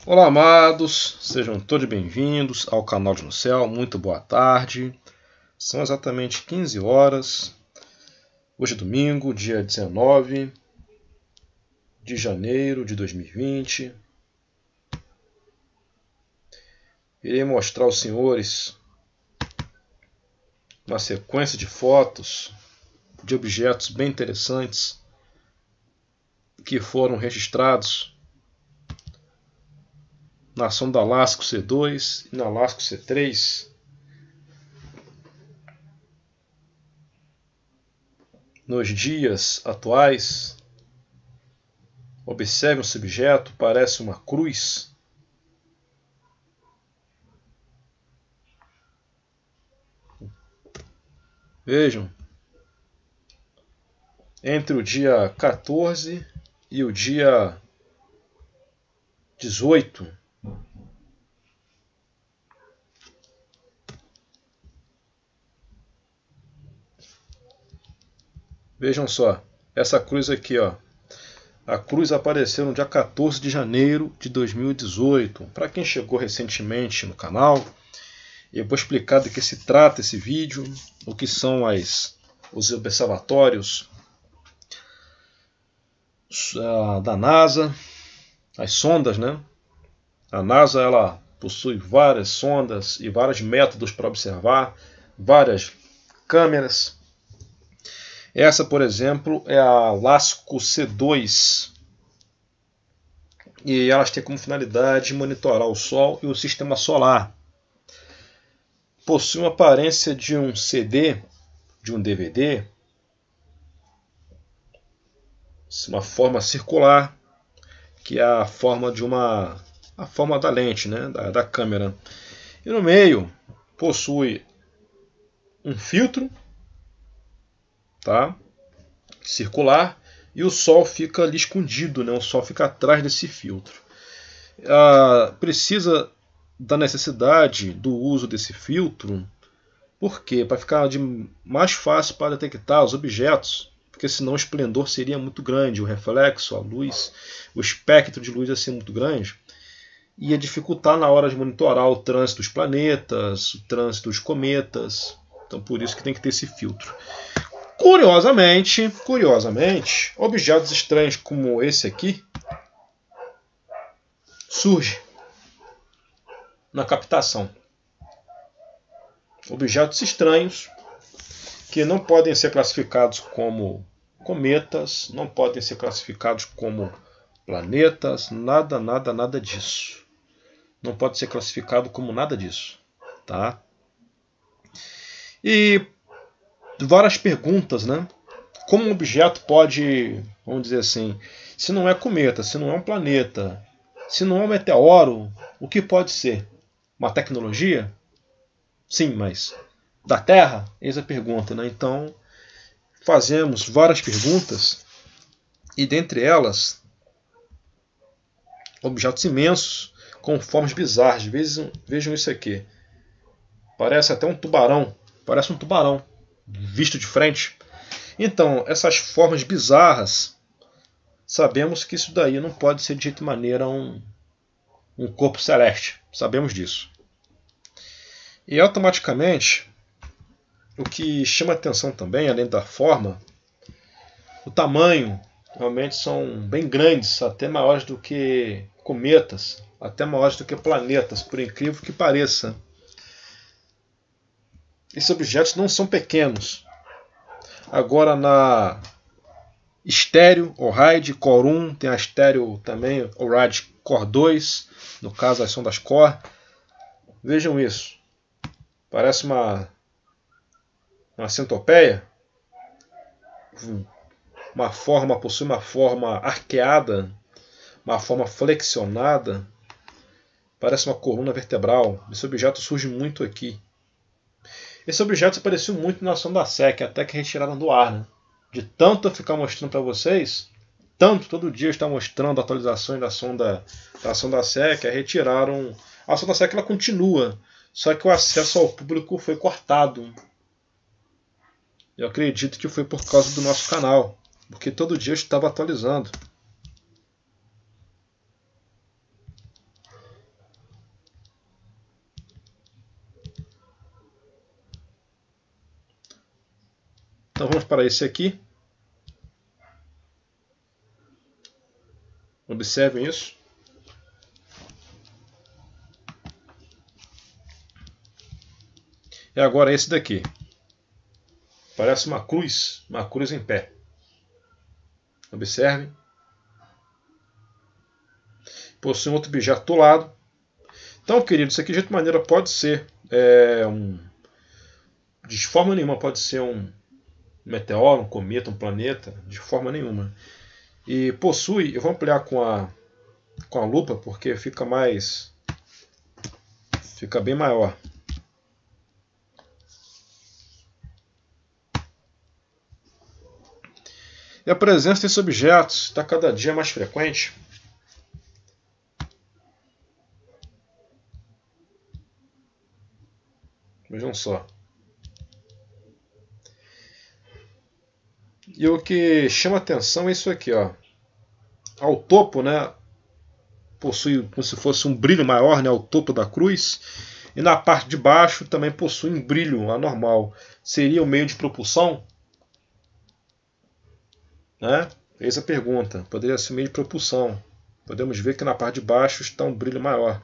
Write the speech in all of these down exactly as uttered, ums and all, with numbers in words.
Olá, amados, sejam todos bem-vindos ao canal de No Céu, muito boa tarde. São exatamente quinze horas, hoje é domingo, dia dezenove de janeiro de dois mil e vinte. Irei mostrar aos senhores uma sequência de fotos de objetos bem interessantes que foram registrados na sonda LASCO C dois e na LASCO C três. Nos dias atuais, observe esse objeto, parece uma cruz. Vejam, entre o dia quatorze e o dia dezoito, vejam só, essa cruz aqui, ó. A cruz apareceu no dia quatorze de janeiro de dois mil e dezoito. Para quem chegou recentemente no canal, eu vou explicar do que se trata esse vídeo, o que são as, os observatórios uh, da NASA, as sondas, né? A NASA ela possui várias sondas e vários métodos para observar, várias câmeras. Essa, por exemplo, é a LASCO C dois. E elas têm como finalidade monitorar o Sol e o sistema solar. Possui uma aparência de um C D, de um D V D, uma forma circular, que é a forma de uma a forma da lente, né, da, da câmera. E no meio possui um filtro, tá, circular, e o Sol fica ali escondido, né, o Sol fica atrás desse filtro. Ah, precisa da necessidade do uso desse filtro, por quê? Para ficar de mais fácil para detectar os objetos, porque senão o esplendor seria muito grande, o reflexo, a luz, o espectro de luz ia ser muito grande, ia dificultar na hora de monitorar o trânsito dos planetas, o trânsito dos cometas. Então por isso que tem que ter esse filtro. Curiosamente, curiosamente, objetos estranhos como esse aqui surgem na captação. Objetos estranhos que não podem ser classificados como cometas, não podem ser classificados como planetas, nada, nada, nada disso. Não pode ser classificado como nada disso, tá? E várias perguntas, né? Como um objeto pode, vamos dizer assim, se não é cometa, se não é um planeta, se não é um meteoro, o que pode ser? Uma tecnologia? Sim, mas da Terra? Eis a pergunta, né? Então, fazemos várias perguntas e dentre elas, objetos imensos com formas bizarras. Vejam, vejam isso aqui. Parece até um tubarão. Parece um tubarão visto de frente. Então, essas formas bizarras, sabemos que isso daí não pode ser de jeito maneira um, um corpo celeste. Sabemos disso. E automaticamente, o que chama atenção também, além da forma, o tamanho. Realmente são bem grandes, até maiores do que cometas, até maiores do que planetas, por incrível que pareça. Esses objetos não são pequenos. Agora na estéreo, ORIDE, Core um, tem a estéreo também, ORIDE Core dois, no caso as sondas Core. Vejam isso. Parece uma, uma centopeia. Uma forma, possui uma forma arqueada, uma forma flexionada. Parece uma coluna vertebral. Esse objeto surge muito aqui. Esse objeto apareceu muito na sonda S E C, até que retiraram do ar, né? De tanto eu ficar mostrando para vocês, tanto todo dia eu estar mostrando atualizações da sonda, da sonda S E C, retiraram. A sonda S E C ela continua, só que o acesso ao público foi cortado. Eu acredito que foi por causa do nosso canal, porque todo dia eu estava atualizando. Então vamos para esse aqui. Observem isso. E agora esse daqui. Parece uma cruz, uma cruz em pé. Observem. Possui um outro objeto do lado. Então, queridos, isso aqui de outra maneira pode ser é, um... de forma nenhuma pode ser um meteoro, um cometa, um planeta, de forma nenhuma. E possui, eu vou ampliar com a, com a lupa, porque fica mais, fica bem maior. E a presença desses objetos está cada dia mais frequente. Vejam só. E o que chama atenção é isso aqui, ó. Ao topo, né, possui como se fosse um brilho maior, né, ao topo da cruz. E na parte de baixo também possui um brilho anormal. Seria o meio de propulsão? Né? Eis a pergunta. Poderia ser meio de propulsão. Podemos ver que na parte de baixo está um brilho maior.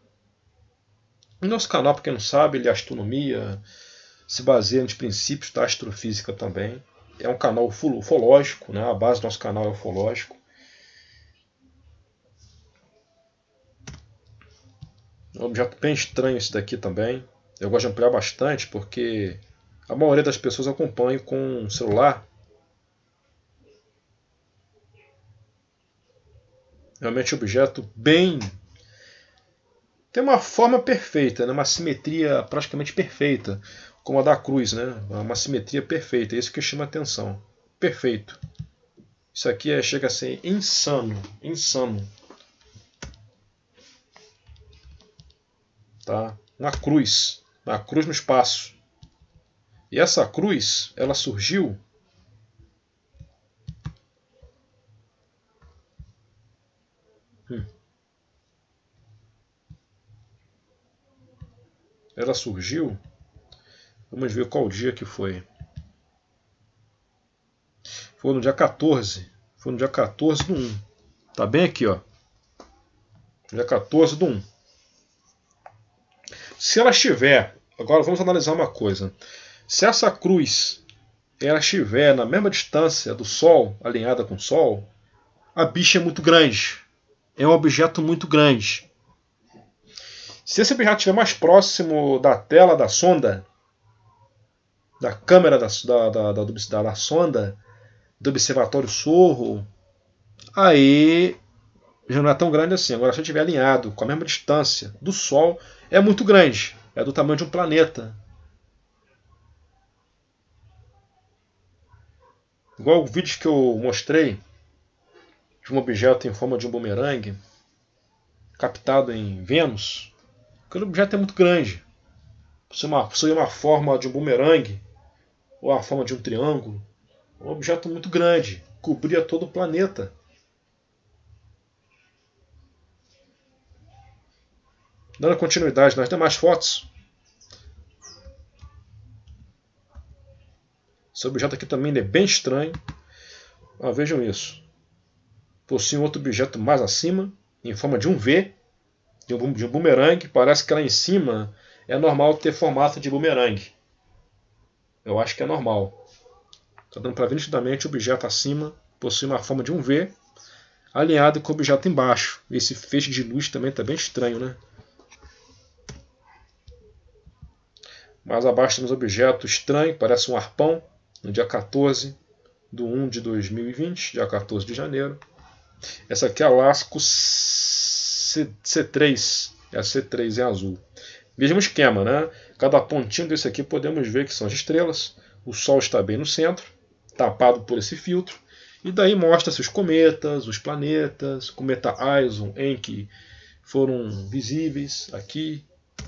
O nosso canal, para quem não sabe, ele é astronomia, se baseia nos princípios da astrofísica também. É um canal ufológico, né? A base do nosso canal é ufológico. É um objeto bem estranho esse daqui também. Eu gosto de ampliar bastante porque a maioria das pessoas acompanha com um celular. Realmente um objeto bem... tem uma forma perfeita, né? Uma simetria praticamente perfeita, como a da cruz, né? Uma simetria perfeita, é isso que chama a atenção. Perfeito. Isso aqui é, chega a ser insano, insano. Tá? Uma cruz, uma cruz no espaço. E essa cruz, ela surgiu hum. ela surgiu, vamos ver qual dia que foi. Foi no dia quatorze. Foi no dia quatorze do um. Tá bem aqui, ó. Dia quatorze do um. Se ela estiver, agora vamos analisar uma coisa. Se essa cruz ela estiver na mesma distância do Sol, alinhada com o Sol, a bicha é muito grande. É um objeto muito grande. Se esse objeto estiver mais próximo da tela da sonda, da câmera da, da, da, da, da, da sonda, do observatório Sorro, aí já não é tão grande assim. Agora, se ele estiver alinhado com a mesma distância do Sol, é muito grande. É do tamanho de um planeta. Igual o vídeo que eu mostrei de um objeto em forma de um bumerangue captado em Vênus. Aquele objeto é muito grande. Possui uma, possui uma forma de um bumerangue ou a forma de um triângulo. Um objeto muito grande. Cobria todo o planeta. Dando continuidade nas demais fotos. Esse objeto aqui também é bem estranho. Ah, vejam isso. Possui um outro objeto mais acima, em forma de um V, de um, de um bumerangue. Parece que lá em cima é normal ter formato de bumerangue. Eu acho que é normal. Está dando para ver nitidamente o objeto acima possui uma forma de um V, alinhado com o objeto embaixo. Esse feixe de luz também está bem estranho, né? Mais abaixo temos um objeto estranho, parece um arpão, no dia quatorze de um de dois mil e vinte, dia quatorze de janeiro. Essa aqui é a Lasco C três, é a C três em azul. Mesmo esquema, né? Cada pontinho desse aqui podemos ver que são as estrelas. O Sol está bem no centro, tapado por esse filtro. E daí mostra-se os cometas, os planetas, o cometa Ison, Encke, foram visíveis aqui.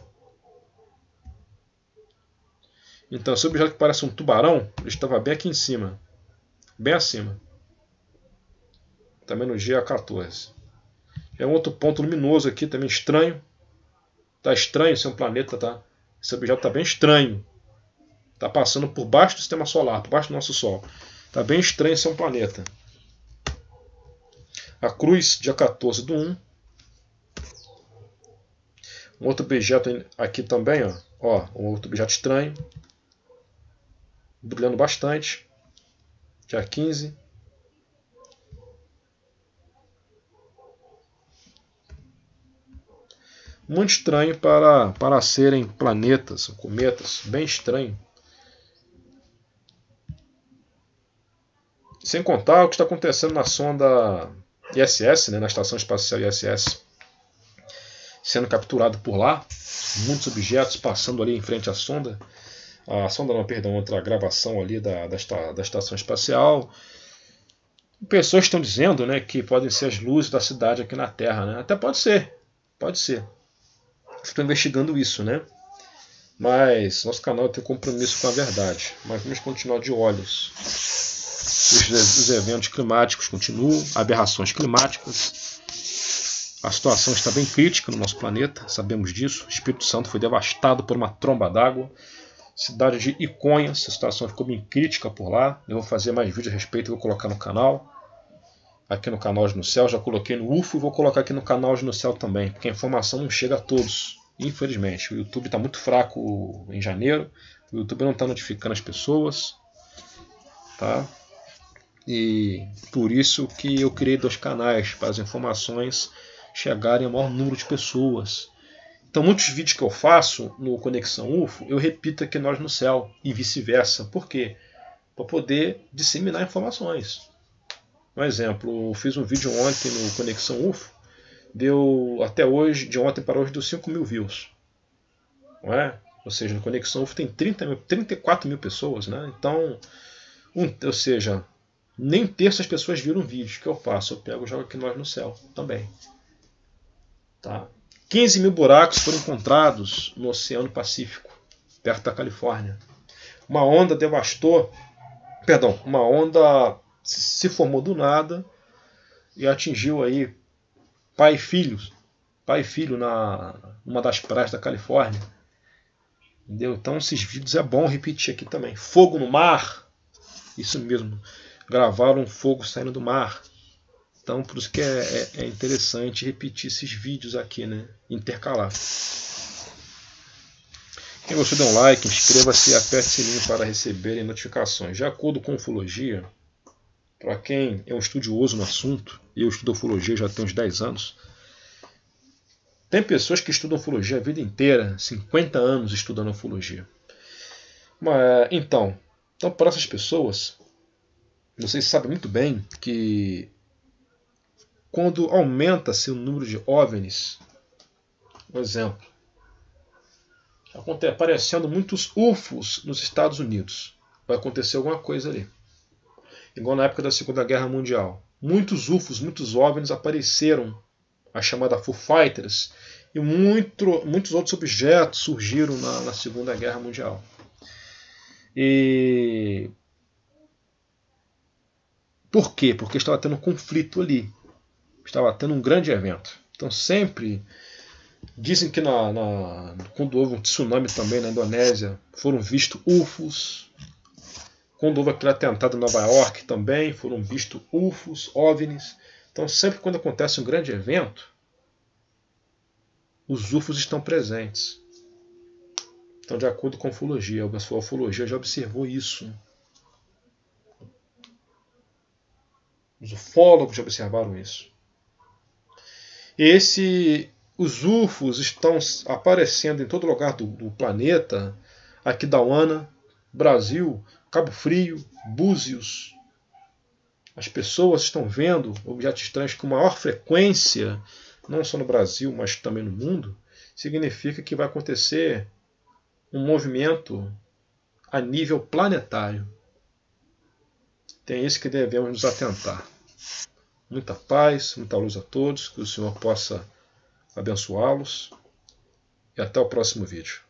Então, esse objeto que parece um tubarão, ele estava bem aqui em cima, bem acima. Também no dia quatorze. É um outro ponto luminoso aqui, também estranho. Está estranho ser um planeta, tá? Esse objeto está bem estranho. Está passando por baixo do sistema solar, por baixo do nosso Sol. Está bem estranho ser um planeta. A Cruz, dia quatorze do um. Um outro objeto aqui também, ó, ó, um outro objeto estranho. Brilhando bastante. Dia quinze. Muito estranho para, para serem planetas, cometas, bem estranho. Sem contar o que está acontecendo na sonda I S S, né, na Estação Espacial I S S, sendo capturado por lá, muitos objetos passando ali em frente à sonda. A sonda não, perdão, outra gravação ali da, da, da Estação Espacial. Pessoas estão dizendo, né, que podem ser as luzes da cidade aqui na Terra, né? Até pode ser, pode ser. Estou investigando isso, né? Mas nosso canal tem compromisso com a verdade. Mas vamos continuar de olhos. Os, os eventos climáticos continuam, aberrações climáticas. A situação está bem crítica no nosso planeta, sabemos disso. O Espírito Santo foi devastado por uma tromba d'água. Cidade de Iconhas, a situação ficou bem crítica por lá. Eu vou fazer mais vídeos a respeito e vou colocar no canal. Aqui no canal Olhos no Céu, já coloquei no U F O e vou colocar aqui no canal Olhos no Céu também, porque a informação não chega a todos, infelizmente. O YouTube está muito fraco em janeiro, o YouTube não está notificando as pessoas, tá? E por isso que eu criei dois canais, para as informações chegarem ao maior número de pessoas. Então muitos vídeos que eu faço no Conexão U F O, eu repito aqui no Olhos no Céu e vice-versa. Por quê? Para poder disseminar informações. Um exemplo, eu fiz um vídeo ontem no Conexão U F O, deu até hoje, de ontem para hoje, deu cinco mil views. Não é? Ou seja, no Conexão U F O tem trinta mil, trinta e quatro mil pessoas, né? Então, um, ou seja, nem um terço das pessoas viram o vídeo que eu faço. Eu pego e jogo aqui no Olhos no Céu também. Tá? quinze mil buracos foram encontrados no Oceano Pacífico, perto da Califórnia. Uma onda devastou, perdão, uma onda se formou do nada e atingiu aí pai e filhos, pai e filho na uma das praias da Califórnia. Entendeu? Então esses vídeos é bom repetir aqui também. Fogo no mar, isso mesmo, gravaram fogo saindo do mar. Então por isso que é, é, é interessante repetir esses vídeos aqui, né? Intercalar. Quem gostou, dê um like, inscreva-se e aperte o sininho para receberem notificações. De acordo com ufologia, para quem é um estudioso no assunto, eu estudo ufologia já tem uns dez anos, tem pessoas que estudam ufologia a vida inteira, cinquenta anos estudando ufologia. Mas, então, então, para essas pessoas, vocês sabem muito bem que quando aumenta-se o número de OVNIs, por exemplo, acontece, aparecendo muitos U F Os nos Estados Unidos, vai acontecer alguma coisa ali. Igual na época da Segunda Guerra Mundial. Muitos U F Os, muitos OVNIs apareceram, a chamada Foo Fighters, e muito, muitos outros objetos surgiram na, na Segunda Guerra Mundial. E por quê? Porque estava tendo um conflito ali. Estava tendo um grande evento. Então sempre dizem que na, na, quando houve um tsunami também na Indonésia, foram vistos U F Os. Quando houve aquele atentado em Nova York também, foram vistos U F Os, OVNIs. Então sempre quando acontece um grande evento, os U F Os estão presentes. Então, de acordo com a ufologia, a sua ufologia já observou isso. Os ufólogos já observaram isso. Esse, os U F Os estão aparecendo em todo lugar do, do planeta, aqui da Aquidauana, Brasil, Cabo Frio, Búzios. As pessoas estão vendo objetos estranhos com maior frequência, não só no Brasil, mas também no mundo. Significa que vai acontecer um movimento a nível planetário. Tem isso que devemos nos atentar. Muita paz, muita luz a todos, que o Senhor possa abençoá-los. E até o próximo vídeo.